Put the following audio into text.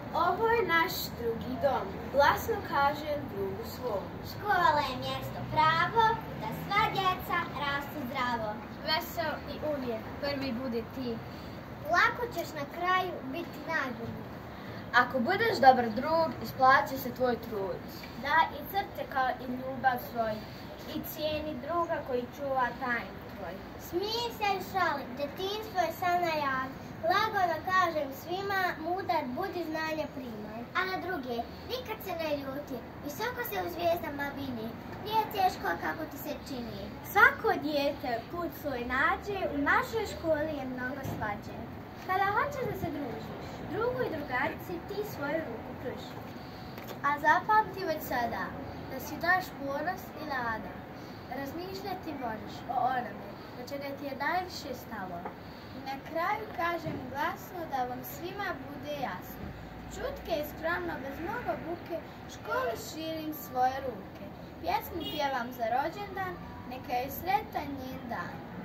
Ovo je naš drugi dom, glasno kaže drugu svom. Škola je mjesto pravo, da sva djeca rastu zdravo. Vesel i uvijek prvi budi ti. Lako ćeš na kraju biti najbolji. Ako budeš dobar drug, isplaći se tvoj trud. Daj i srce kao i ljubav svoj i cijeni druga koji čuva tajnu tvoj. Smij se i šali, djetinjstvo je san na jad. Lagano kažem svima, mudar budi znanja primaj. A na druge, nikad se ne ljuti, visoko se u zvijezdama vini. Nije teško kako ti se čini. Svako dijete put svoj nađe, u našoj školi je mnogo svađe. Kada hoćeš da se družiš, drugu i drugarici ti svoju ruku pruži. A zapamti već sada, da si naš ponos i nada. Razmišljati možeš o onome, do čega ti je najviše stalo. I na kraju kažem glasno da vam svima bude jasno. Čutke i skromno, bez mnogo buke, školu širim svoje ruke. Pjesmu pjevam za rođendan, neka je sretan njen dan.